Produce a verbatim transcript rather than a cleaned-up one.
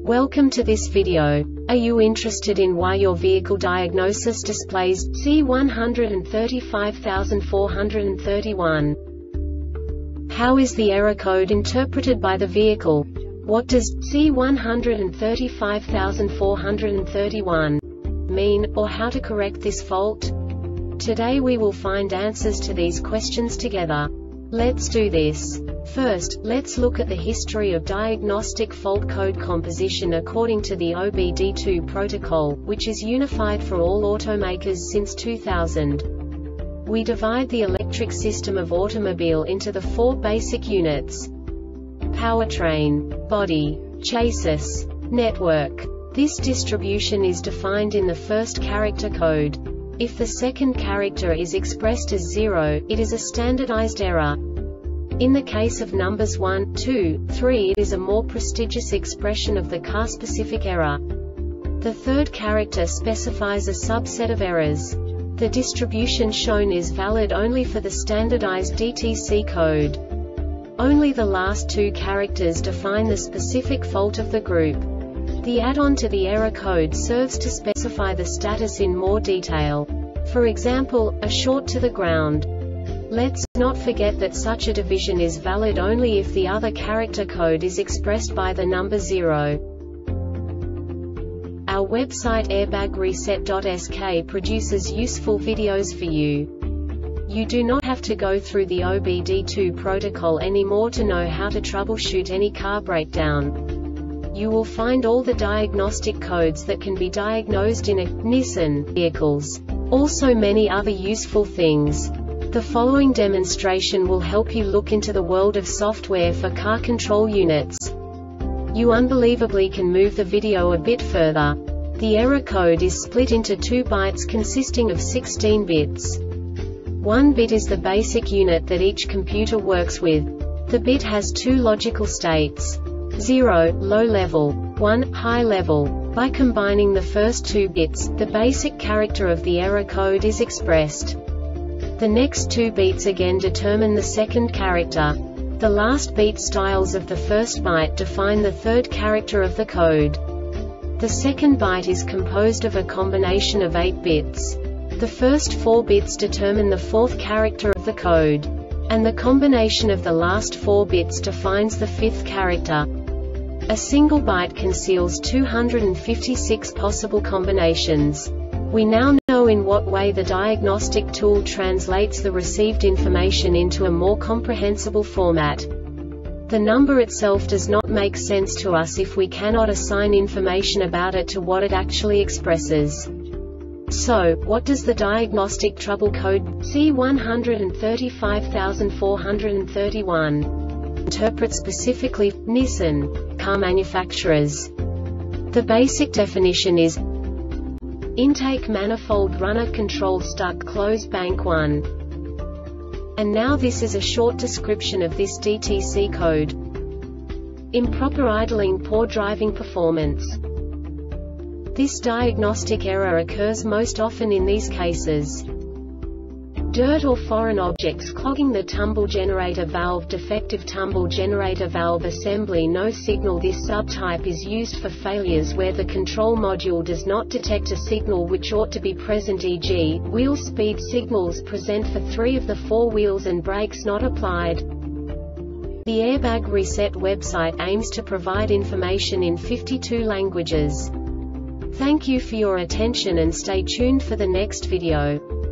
Welcome to this video. Are you interested in why your vehicle diagnosis displays C one three five four three one? How is the error code interpreted by the vehicle? What does C one three five four three one mean, or how to correct this fault? Today we will find answers to these questions together. Let's do this. First, let's look at the history of diagnostic fault code composition according to the O B D two protocol, which is unified for all automakers since two thousand. We divide the electric system of automobile into the four basic units: powertrain, body, chassis, network. This distribution is defined in the first character code. If the second character is expressed as zero, it is a standardized error. In the case of numbers one, two, three, it is a more prestigious expression of the car-specific error. The third character specifies a subset of errors. The distribution shown is valid only for the standardized D T C code. Only the last two characters define the specific fault of the group. The add-on to the error code serves to specify the status in more detail. For example, a short to the ground. Let's not forget that such a division is valid only if the other character code is expressed by the number zero. Our website airbag reset dot S K produces useful videos for you. You do not have to go through the O B D two protocol anymore to know how to troubleshoot any car breakdown. You will find all the diagnostic codes that can be diagnosed in a Nissan vehicles. Also many other useful things. The following demonstration will help you look into the world of software for car control units. You unbelievably can move the video a bit further. The error code is split into two bytes consisting of sixteen bits. One bit is the basic unit that each computer works with. The bit has two logical states: zero, low level, one, high level. By combining the first two bits, the basic character of the error code is expressed. The next two beats again determine the second character. The last beat styles of the first byte define the third character of the code. The second byte is composed of a combination of eight bits. The first four bits determine the fourth character of the code. And the combination of the last four bits defines the fifth character. A single byte conceals two hundred fifty-six possible combinations. We now know in what way the diagnostic tool translates the received information into a more comprehensible format. The number itself does not make sense to us if we cannot assign information about it to what it actually expresses. So, what does the diagnostic trouble code C one three five four three one interpret specifically for Nissan car manufacturers? The basic definition is intake manifold runner control stuck close bank one. And now this is a short description of this D T C code. Improper idling, poor driving performance. This diagnostic error occurs most often in these cases: dirt or foreign objects clogging the tumble generator valve, defective tumble generator valve assembly, no signal. This subtype is used for failures where the control module does not detect a signal which ought to be present, for example, wheel speed signals present for three of the four wheels and brakes not applied. The Airbag Reset website aims to provide information in fifty-two languages. Thank you for your attention and stay tuned for the next video.